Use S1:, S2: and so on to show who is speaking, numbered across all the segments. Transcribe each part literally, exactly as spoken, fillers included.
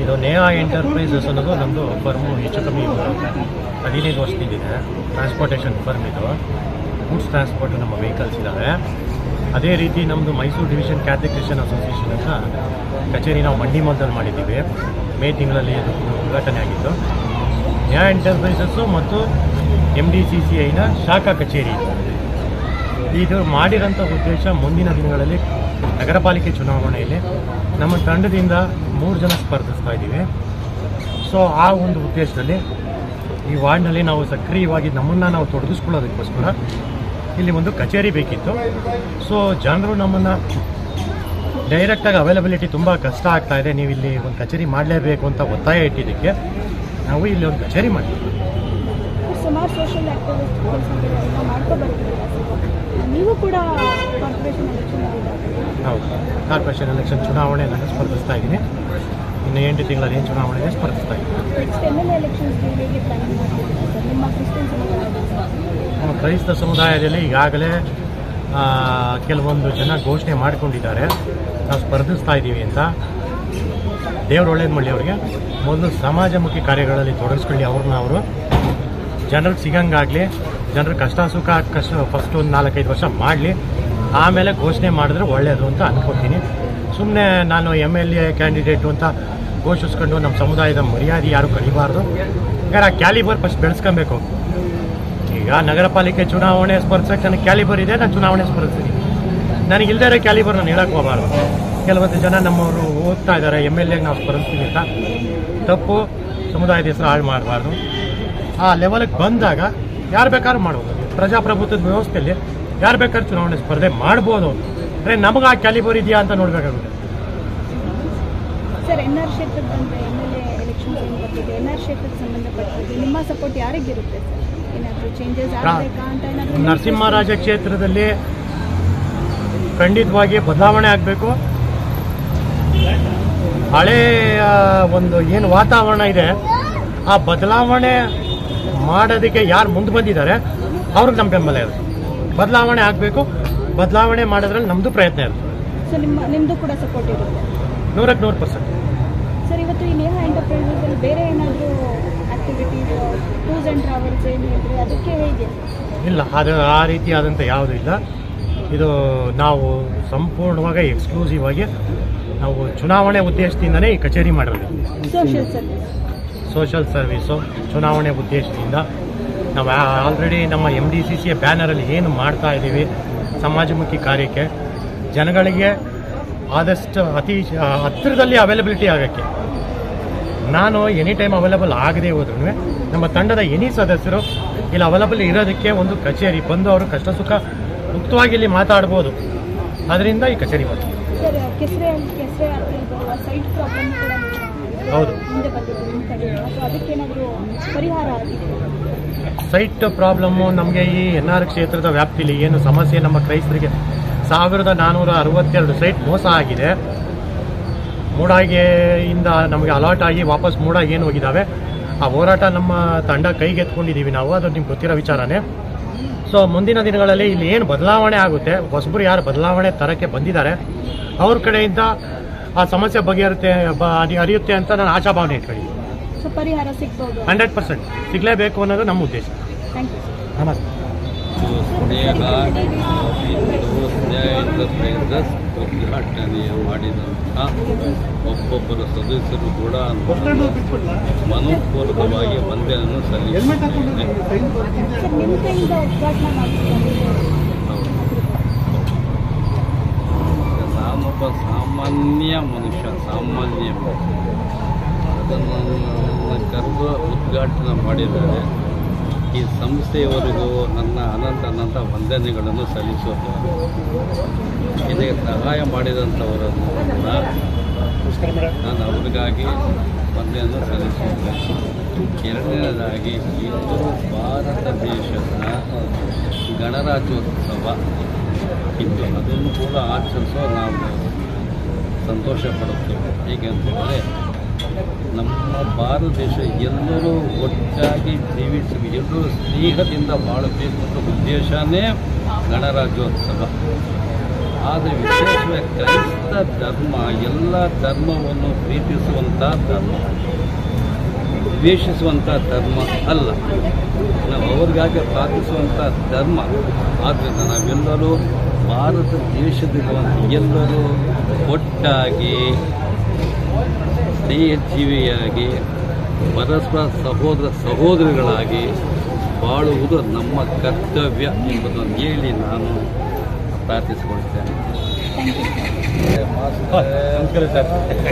S1: ಇದು ನೇಹಾ ಎಂಟರ್ಪ್ರೈಸಸ್ ಅನ್ನೋದು ನಮ್ಮದು ಫರ್ಮು ಹೆಚ್ಚು ಕಮ್ಮಿ ಹದಿನೈದು ವರ್ಷದಿಂದಿದೆ. ಟ್ರಾನ್ಸ್ಪೋರ್ಟೇಷನ್ ಫರ್ಮ್ ಇದು. ಗೂಡ್ಸ್ ಟ್ರಾನ್ಸ್ಪೋರ್ಟ್ ನಮ್ಮ ವೆಹಿಕಲ್ಸ್ ಇದ್ದಾವೆ. ಅದೇ ರೀತಿ ನಮ್ಮದು Mysuru division Catholic Christian association ಅಂತ ಕಚೇರಿ ನಾವು ಮಂಡಿ ಮದ್ದಲ್ಲಿ ಮಾಡಿದ್ದೀವಿ. ಮೇ ತಿಂಗಳಲ್ಲಿ ಅದು ಉದ್ಘಾಟನೆ ಆಗಿತ್ತು. ನೇಹಾ ಎಂಟರ್ಪ್ರೈಸಸ್ಸು ಮತ್ತು ಎಮ್ ಡಿ ಸಿ ಸಿ ಐನ ಶಾಖಾ ಕಚೇರಿ ಇದು ಮಾಡಿರೋಂಥ ಉದ್ದೇಶ ಮುಂದಿನ ದಿನಗಳಲ್ಲಿ ನಗರ ಪಾಲಿಕೆ ಚುನಾವಣೆಯಲ್ಲಿ ನಮ್ಮ ತಂಡದಿಂದ ಮೂರು ಜನ ಸ್ಪರ್ಧಿಸ್ತಾ ಇದ್ದೀವಿ. ಸೊ ಆ ಒಂದು ಉದ್ದೇಶದಲ್ಲಿ ಈ ವಾರ್ಡ್ನಲ್ಲಿ ನಾವು ಸಕ್ರಿಯವಾಗಿ ನಮ್ಮನ್ನು ನಾವು ತೊಡಗಿಸ್ಕೊಳ್ಳೋದಕ್ಕೋಸ್ಕರ ಇಲ್ಲಿ ಒಂದು ಕಚೇರಿ ಬೇಕಿತ್ತು. ಸೊ ಜನರು ನಮ್ಮನ್ನು ಡೈರೆಕ್ಟಾಗಿ ಅವೈಲಬಿಲಿಟಿ ತುಂಬ ಕಷ್ಟ ಆಗ್ತಾ ಇದೆ, ನೀವು ಇಲ್ಲಿ ಒಂದು ಕಚೇರಿ ಮಾಡಲೇಬೇಕು ಅಂತ ಒತ್ತಾಯ ಇಟ್ಟಿದ್ದಕ್ಕೆ ನಾವು ಇಲ್ಲಿ ಒಂದು ಕಚೇರಿ ಮಾಡ್ತೀವಿ.
S2: ಸುಮಾರು ಸೋಷಿಯಲ್ ಆಕ್ಟಿವಿಟೀಸ್ ಮಾಡ್ಕೊ ಬರ್ತೀವಿ. ನೀವು ಕೂಡ ಕಾರ್ಪೊರೇಷನ್ ಎಲೆಕ್ಷನ್
S1: ಹೌದು, ಕಾರ್ಪೊರೇಷನ್ ಎಲೆಕ್ಷನ್ ಚುನಾವಣೆ ನಾನು ಸ್ಪರ್ಧಿಸ್ತಾ ಇದ್ದೀನಿ. ಇನ್ನು ಎಂಟು ತಿಂಗಳಲ್ಲಿ ಏನು ಚುನಾವಣೆಗೆ ಸ್ಪರ್ಧಿಸ್ತಾ ಇದ್ದೀನಿ. ನಮ್ಮ ಕ್ರೈಸ್ತ ಸಮುದಾಯದಲ್ಲಿ ಈಗಾಗಲೇ ಕೆಲವೊಂದು ಜನ ಘೋಷಣೆ ಮಾಡಿಕೊಂಡಿದ್ದಾರೆ ನಾವು ಸ್ಪರ್ಧಿಸ್ತಾ ಇದ್ದೀವಿ ಅಂತ. ದೇವ್ರು ಒಳ್ಳೇದು ಮಾಡಲಿ ಅವ್ರಿಗೆ. ಮೊದಲು ಸಮಾಜಮುಖಿ ಕಾರ್ಯಗಳಲ್ಲಿ ತೊಡಗಿಸ್ಕೊಳ್ಳಿ ಅವ್ರನ್ನ ಅವರು ಜನರಿಗೆ ಸಿಗಂಗಾಗಲಿ, ಜನರ ಕಷ್ಟ ಸುಖ ಕಷ್ಟ ಫಸ್ಟ್ ಒಂದು ನಾಲ್ಕೈದು ವರ್ಷ ಮಾಡಲಿ, ಆಮೇಲೆ ಘೋಷಣೆ ಮಾಡಿದ್ರೆ ಒಳ್ಳೆಯದು ಅಂತ ಅನ್ಕೋತೀನಿ. ಸುಮ್ಮನೆ ನಾನು ಎಮ್ ಎಲ್ ಎ ಕ್ಯಾಂಡಿಡೇಟು ಅಂತ ಘೋಷಿಸ್ಕೊಂಡು ನಮ್ಮ ಸಮುದಾಯದ ಮರ್ಯಾದೆ ಯಾರು ಕಡಿಬಾರ್ದು. ಯಾರ ಕ್ಯಾಲಿಬರ್ ಫಸ್ಟ್ ಬೆಳೆಸ್ಕೊಬೇಕು. ಈಗ ನಗರ ಪಾಲಿಕೆ ಚುನಾವಣೆ ಸ್ಪರ್ಧಿಸೋಕ್ಕೆ ನನಗೆ ಕ್ಯಾಲಿಬರ್ ಇದೆ, ನಾನು ಚುನಾವಣೆ ಸ್ಪರ್ಧಿಸ್ತೀನಿ. ನನಗೆ ಇಲ್ಲದೇ ಇರೋ ಕ್ಯಾಲಿಬರ್ ನಾನು ಹೇಳಕ್ಕೆ ಹೋಗಬಾರ್ದು. ಕೆಲವೊಂದು ಜನ ನಮ್ಮವರು ಓದ್ತಾ ಇದ್ದಾರೆ ಎಮ್ ಎಲ್ ಎಗೆ ನಾವು ಸ್ಪರ್ಧಿಸ್ತೀವಿ ಅಂತ. ತಪ್ಪು, ಸಮುದಾಯದ ಹೆಸರು ಹಾಳು ಮಾಡಬಾರ್ದು. ಆ ಲೆವೆಲ್ಗೆ ಬಂದಾಗ ಯಾರು ಬೇಕಾದ್ರೂ ಮಾಡ್ಬೋದು. ಪ್ರಜಾಪ್ರಭುತ್ವದ ವ್ಯವಸ್ಥೆಯಲ್ಲಿ ಯಾರು ಬೇಕಾದ್ರೂ ಚುನಾವಣೆ ಸ್ಪರ್ಧೆ ಮಾಡ್ಬೋದು. ಅಂದರೆ ನಮಗೆ ಆ ಕ್ಯಾಲಿಬರ್ ಇದೆಯಾ ಅಂತ ನೋಡಬೇಕಾಗುತ್ತೆ.
S2: ಸರ್, ಎನ್ ಆರ್ ಕ್ಷೇತ್ರದ ಎಮ್ ಎಲ್ ಎ ಎಲೆಕ್ಷನ್ ಏನು ಬರ್ತಿದೆ, ಎನ್ ಆರ್ ಕ್ಷೇತ್ರಕ್ಕೆ ಸಂಬಂಧಪಟ್ಟಿದೆ ನಿಮ್ಮ ಸಪೋರ್ಟ್ ಯಾರಿಗಿರುತ್ತೆ ಸರ್? ಏನಾದರೂ ಚೇಂಜಸ್ ಆಗಬೇಕಾ ಅಂತ ಏನಾದರೂ?
S1: ನರಸಿಂಹರಾಜ ಕ್ಷೇತ್ರದಲ್ಲಿ ಖಂಡಿತವಾಗಿ ಬದಲಾವಣೆ ಆಗಬೇಕು. ಹಳೆಯ ಒಂದು ಏನು ವಾತಾವರಣ ಇದೆ ಆ ಬದಲಾವಣೆ ಮಾಡೋದಕ್ಕೆ ಯಾರು ಮುಂದೆ ಬಂದಿದ್ದಾರೆ ಅವ್ರಿಗೆ ನಮ್ಮ ಬೆಂಬಲ ಇರುತ್ತೆ. ಬದಲಾವಣೆ ಆಗಬೇಕು. ಬದಲಾವಣೆ ಮಾಡೋದ್ರಲ್ಲಿ ನಮ್ಮದು ಪ್ರಯತ್ನ ಇರುತ್ತೆ.
S2: ಸೊ ನಿಮ್ಮ ನಿಮ್ಮದು ಕೂಡ ಸಪೋರ್ಟ್ ಇರುತ್ತೆ?
S1: ನೂರಕ್ಕೆ ನೂರು ಪರ್ಸೆಂಟ್.
S2: ಸರ್, ಇವತ್ತು ಈ ನೇಹಾ ಎಂಟರ್ಪ್ರೈಸಲ್ಲಿ ಬೇರೆ ಏನಾದರೂ ಆಕ್ಟಿವಿಟೀಸ್ ಟೂರ್ಸ್ ಆ್ಯಂಡ್ ಟ್ರಾವೆಲ್ಸ್ ಏನು ಹೇಳಿದ್ರೆ ಅದಕ್ಕೆ ಹೇಗೆ? ಇಲ್ಲ, ಅದು ಆ ರೀತಿಯಾದಂಥ ಯಾವುದೂ ಇಲ್ಲ. ಇದು ನಾವು ಸಂಪೂರ್ಣವಾಗಿ ಎಕ್ಸ್ಕ್ಲೂಸಿವ್ ಆಗಿ ನಾವು ಚುನಾವಣೆ ಉದ್ದೇಶದಿಂದನೇ ಈ ಕಚೇರಿ ಮಾಡಿರೋದು. ಸೋಷಿಯಲ್ ಸರ್ವಿಸ್
S1: ಸೋಷಿಯಲ್ ಸರ್ವೀಸು ಚುನಾವಣೆ ಉದ್ದೇಶದಿಂದ ನಾವು ಆಲ್ರೆಡಿ ನಮ್ಮ ಎಮ್ ಡಿ ಸಿ ಸಿಯ ಬ್ಯಾನರಲ್ಲಿ ಏನು ಮಾಡ್ತಾ ಇದ್ದೀವಿ ಸಮಾಜಮುಖಿ ಕಾರ್ಯಕ್ಕೆ ಜನಗಳಿಗೆ ಆದಷ್ಟು ಅತಿ ಹತ್ತಿರದಲ್ಲಿ ಅವೈಲಬಿಲಿಟಿ ಆಗೋಕ್ಕೆ. ನಾನು ಎನಿ ಟೈಮ್ ಅವೈಲಬಲ್ ಆಗದೆ ಹೋದ್ರೂ ನಮ್ಮ ತಂಡದ ಎನಿ ಸದಸ್ಯರು ಇಲ್ಲಿ ಅವೈಲಬಲ್ ಇರೋದಕ್ಕೆ ಒಂದು ಕಚೇರಿ ಬಂದು ಅವರು ಕಷ್ಟ ಸುಖ ಮುಕ್ತವಾಗಿ ಇಲ್ಲಿ ಮಾತಾಡ್ಬೋದು. ಅದರಿಂದ ಈ ಕಚೇರಿ ಮಾಡ್ತೀವಿ. ಹೌದು, ಸೈಟ್ ಪ್ರಾಬ್ಲಮ್ಮು ನಮಗೆ ಈ ಎನ್ ಆರ್ ಕ್ಷೇತ್ರದ ವ್ಯಾಪ್ತಿಯಲ್ಲಿ ಏನು ಸಮಸ್ಯೆ, ನಮ್ಮ ಕ್ರೈಸ್ತರಿಗೆ ಸಾವಿರದ ನಾನ್ನೂರ ಅರವತ್ತೆರಡು ಸೈಟ್ ಮೋಸ ಆಗಿದೆ. ಮೂಡಾಗೆಯಿಂದ ನಮಗೆ ಅಲಾಟ್ ಆಗಿ ವಾಪಸ್ ಮೂಡಾಗಿ ಏನು ಹೋಗಿದ್ದಾವೆ ಆ ಹೋರಾಟ ನಮ್ಮ ತಂಡ ಕೈಗೆತ್ಕೊಂಡಿದ್ದೀವಿ ನಾವು. ಅದು ನಿಮ್ಗೆ ಗೊತ್ತಿರೋ ವಿಚಾರನೇ. ಸೊ ಮುಂದಿನ ದಿನಗಳಲ್ಲಿ ಇಲ್ಲಿ ಏನು ಬದಲಾವಣೆ ಆಗುತ್ತೆ, ಹೊಸಬರು ಯಾರು ಬದಲಾವಣೆ ತರಕ್ಕೆ ಬಂದಿದ್ದಾರೆ ಅವ್ರ ಕಡೆಯಿಂದ ಆ ಸಮಸ್ಯೆ ಬಗೆಹರುತ್ತೆ ಅರಿಯುತ್ತೆ ಅಂತ ನಾನು ಆಶಾಭಾವನೆ ಇಟ್ಕೊಂಡಿದ್ದೀನಿ.
S2: ಪರಿಹಾರ ಸಿಗ್ಬೋದು,
S1: ಹಂಡ್ರೆಡ್ ಪರ್ಸೆಂಟ್ ಸಿಗಲೇಬೇಕು ಅನ್ನೋದು ನಮ್ಮ ಉದ್ದೇಶ. ನಮಸ್ತೆ.
S3: ಉದ್ಘಾಟನೆ ಮಾಡಿದಂಥ ಒಬ್ಬೊಬ್ಬರ ಸದಸ್ಯರು ಕೂಡ ಮನಪೂರ್ವಕವಾಗಿ ವಂದನೆಯನ್ನು ಸಲ್ಲಿಸುತ್ತೇನೆ. ನಾನೊಬ್ಬ ಸಾಮಾನ್ಯ ಮನುಷ್ಯ, ಸಾಮಾನ್ಯ ಅದನ್ನು ಕರೆದು ಉದ್ಘಾಟನೆ ಮಾಡಿದ್ದಾರೆ. ಈ ಸಂಸ್ಥೆಯವರೆಗೂ ನನ್ನ ಅನಂತ ಅನಂತ ವಂದನೆಗಳನ್ನು ಸಲ್ಲಿಸುವುದು. ಇದಕ್ಕೆ ಸಹಾಯ ಮಾಡಿದಂಥವರನ್ನು ನಾನು ಅವ್ರಿಗಾಗಿ ವಂದನೆಯನ್ನು ಸಲ್ಲಿಸುತ್ತೇನೆ. ಎರಡನೇದಾಗಿ ಇಂದು ಭಾರತ ದೇಶದ ಗಣರಾಜ್ಯೋತ್ಸವ ಇದ್ದು ಅದನ್ನು ಕೂಡ ಆಚರಿಸೋ ನಾವು ಸಂತೋಷ ಪಡುತ್ತೇವೆ. ಹೇಗೆ ಅಂತಂದರೆ ನಮ್ಮ ಭಾರತ ದೇಶ ಎಲ್ಲರೂ ಒಟ್ಟಾಗಿ ಜೀವಿಸಿ ಎಲ್ಲರೂ ಸ್ನೇಹದಿಂದ ಬಾಳಬೇಕು ಅನ್ನೋ ಉದ್ದೇಶನೇ ಗಣರಾಜ್ಯೋತ್ಸವ. ಆದರೆ ವಿಶೇಷವಾಗಿ ಕ್ರೈಸ್ತ ಧರ್ಮ ಎಲ್ಲ ಧರ್ಮವನ್ನು ಪ್ರೀತಿಸುವಂಥ ಧರ್ಮ, ದ್ವೇಷಿಸುವಂಥ ಧರ್ಮ ಅಲ್ಲ. ನಾವು ಅವ್ರಿಗಾಗಿ ಪ್ರಾರ್ಥಿಸುವಂಥ ಧರ್ಮ. ಆದ್ದರಿಂದ ನಾವೆಲ್ಲರೂ ಭಾರತ ದೇಶದಲ್ಲಿರುವಂಥ ಎಲ್ಲರೂ ಒಟ್ಟಾಗಿ ಸ್ನೇಹಜೀವಿಯಾಗಿ ಪರಸ್ಪರ ಸಹೋದರ ಸಹೋದರಿಗಳಾಗಿ ಬಾಳುವುದು ನಮ್ಮ ಕರ್ತವ್ಯ ಎಂಬುದನ್ನು ಹೇಳಿ ನಾನು ಪ್ರಾರ್ಥಿಸಿಕೊಳ್ತೇನೆ.
S1: ನಮಸ್ಕಾರ ಸರ್.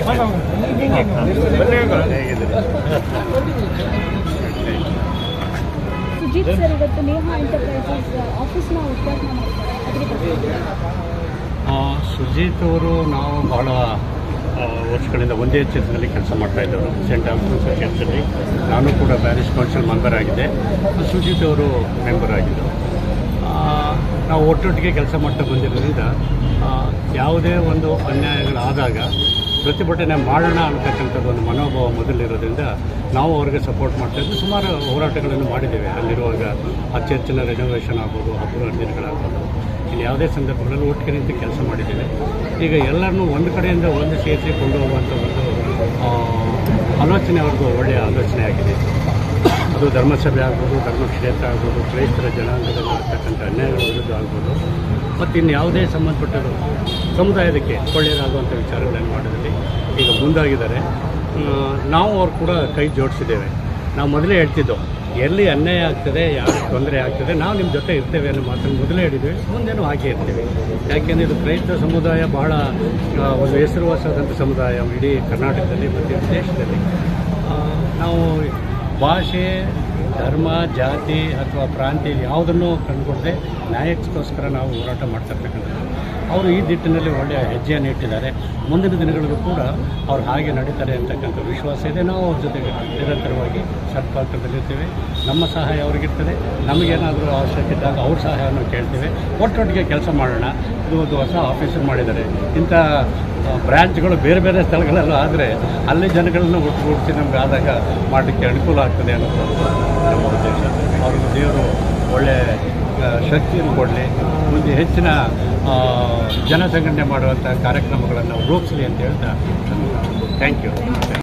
S2: ಸುಜಿತ್ ಸರ್ ಇವತ್ತು ನೇಹಾ ಎಂಟರ್ಪ್ರೈಸಸ್ ಆಫೀಸ್ನ ಉದ್ಘಾಟನೆ ಮಾಡ್ತಾರೆ, ಅದರ ಬಗ್ಗೆ
S4: ಸುಜಿತ್ ಅವರು ನಾವು ಬಹಳ ವರ್ಷಗಳಿಂದ ಒಂದೇ ಕ್ಷೇತ್ರದಲ್ಲಿ ಕೆಲಸ ಮಾಡ್ತಾಯಿದ್ದವರು. ಸೆಂಟ್ ಆಲ್ಫೋನ್ಸ್ ಚರ್ಚಲ್ಲಿ ನಾನು ಕೂಡ ಪ್ಯಾರಿಸ್ ಕೌನ್ಸಿಲ್ ಮೆಂಬರ್ ಆಗಿದ್ದೆ, ಸುಜಿತ್ ಅವರು ಮೆಂಬರ್ ಆಗಿದ್ದರು. ನಾವು ಒಟ್ಟೊಟ್ಟಿಗೆ ಕೆಲಸ ಮಾಡ್ತಾ ಬಂದಿರೋದ್ರಿಂದ ಯಾವುದೇ ಒಂದು ಅನ್ಯಾಯಗಳಾದಾಗ ಪ್ರತಿಭಟನೆ ಮಾಡೋಣ ಅಂತಕ್ಕಂಥದ್ದು ಒಂದು ಮನೋಭಾವ ಮೊದಲಿರೋದ್ರಿಂದ ನಾವು ಅವ್ರಿಗೆ ಸಪೋರ್ಟ್ ಮಾಡ್ತಾಯಿದ್ವಿ. ಸುಮಾರು ಹೋರಾಟಗಳನ್ನು ಮಾಡಿದ್ದೇವೆ ಅಲ್ಲಿರುವಾಗ. ಆ ಚರ್ಚಿನ ರೆನೋವೇಷನ್ ಆಗ್ಬೋದು, ಹಬ್ಬದ ದಿನಗಳಾಗ್ಬೋದು, ಇಲ್ಲಿ ಯಾವುದೇ ಸಂದರ್ಭಗಳಲ್ಲಿ ಒಟ್ಟಿಗೆ ನಿಂತು ಕೆಲಸ ಮಾಡಿದ್ದೇವೆ. ಈಗ ಎಲ್ಲರನ್ನೂ ಒಂದು ಕಡೆಯಿಂದ ಒಂದು ಸೇರಿಸಿ ಕೊಂಡು ಹೋಗುವಂಥ ಒಂದು ಆಲೋಚನೆ ಅವ್ರಿಗೂ ಒಳ್ಳೆಯ ಆಲೋಚನೆ ಆಗಿದೆ. ಅದು ಧರ್ಮಸಭೆ ಆಗ್ಬೋದು, ಧರ್ಮಕ್ಷೇತ್ರ ಆಗ್ಬೋದು, ಕ್ರೈಸ್ತರ ಜನಾಂಗದಲ್ಲಿ ಆಗ್ತಕ್ಕಂಥ ಅನ್ಯಾಯಗಳ ವಿರುದ್ಧ ಆಗ್ಬೋದು, ಮತ್ತು ಇನ್ನು ಯಾವುದೇ ಸಂಬಂಧಪಟ್ಟರು ಸಮುದಾಯದಕ್ಕೆ ಒಳ್ಳೆಯದಾಗುವಂಥ ವಿಚಾರಗಳನ್ನು ಮಾಡೋದ್ರಲ್ಲಿ ಈಗ ಮುಂದಾಗಿದ್ದಾರೆ. ನಾವು ಅವ್ರು ಕೂಡ ಕೈ ಜೋಡಿಸಿದ್ದೇವೆ. ನಾವು ಮೊದಲೇ ಹೇಳ್ತಿದ್ದೋ ಎಲ್ಲಿ ಅನ್ಯಾಯ ಆಗ್ತದೆ, ಯಾರು ತೊಂದರೆ ಆಗ್ತದೆ, ನಾವು ನಿಮ್ಮ ಜೊತೆ ಇರ್ತೇವೆ ಅನ್ನೋ ಮಾತನ್ನು ಮೊದಲೇ ಹೇಳಿದ್ವಿ, ಮುಂದೆನೂ ಹಾಗೆ ಇರ್ತೇವೆ. ಯಾಕೆಂದರೆ ಇದು ಕ್ರೈಸ್ತ ಸಮುದಾಯ ಬಹಳ ಒಂದು ಹೆಸರುವಾಸಾದಂಥ ಸಮುದಾಯ ಇಡೀ ಕರ್ನಾಟಕದಲ್ಲಿ ಮತ್ತು ದೇಶದಲ್ಲಿ. ನಾವು ಭಾಷೆ, ಧರ್ಮ, ಜಾತಿ ಅಥವಾ ಪ್ರಾಂತ್ಯ ಯಾವುದನ್ನು ಕಂಡುಕೊಳ್ಳದೆ ನ್ಯಾಯಕ್ಕೋಸ್ಕರ ನಾವು ಹೋರಾಟ ಮಾಡ್ತಿರ್ತಕ್ಕಂಥದ್ದು. ಅವರು ಈ ನಿಟ್ಟಿನಲ್ಲಿ ಒಳ್ಳೆಯ ಹೆಜ್ಜೆಯನ್ನು ಇಟ್ಟಿದ್ದಾರೆ. ಮುಂದಿನ ದಿನಗಳಿಗೂ ಕೂಡ ಅವ್ರು ಹಾಗೆ ನಡೀತಾರೆ ಅಂತಕ್ಕಂಥ ವಿಶ್ವಾಸ ಇದೆ. ನಾವು ಅವ್ರ ಜೊತೆಗೆ ನಿರಂತರವಾಗಿ ಸತ್ಪಾತ್ರದಲ್ಲಿರ್ತೇವೆ. ನಮ್ಮ ಸಹಾಯ ಅವ್ರಿಗಿರ್ತದೆ. ನಮಗೇನಾದರೂ ಅವಶ್ಯಕತೆ ಇದ್ದಾಗ ಅವ್ರ ಸಹಾಯವನ್ನು ಕೇಳ್ತೇವೆ. ಒಟ್ಟೊಟ್ಟಿಗೆ ಕೆಲಸ ಮಾಡೋಣ. ಇದು ಒಂದು ಹೊಸ ಆಫೀಸರ್ ಮಾಡಿದ್ದಾರೆ. ಇಂಥ ಬ್ರ್ಯಾಂಚ್ಗಳು ಬೇರೆ ಬೇರೆ ಸ್ಥಳಗಳಲ್ಲೂ ಆದರೆ ಅಲ್ಲಿ ಜನಗಳನ್ನು ಒಟ್ಟುಗೂಡಿಸಿ ನಮ್ಗೆ ಆದಾಗ ಮಾಡಲಿಕ್ಕೆ ಅನುಕೂಲ ಆಗ್ತದೆ ಅನ್ನೋದು ನಮ್ಮ ಉದ್ದೇಶ. ಅವ್ರಿಗೆ ದೇವರು ಒಳ್ಳೆಯ ಶಕ್ತಿಯನ್ನು ಕೊಡಲಿ, ಮುಂದೆ ಹೆಚ್ಚಿನ ಜನಸಂಘಟನೆ ಮಾಡುವಂಥ ಕಾರ್ಯಕ್ರಮಗಳನ್ನು ರೂಪಿಸಲಿ ಅಂತ ಹೇಳ್ತಾ ಥ್ಯಾಂಕ್ ಯು.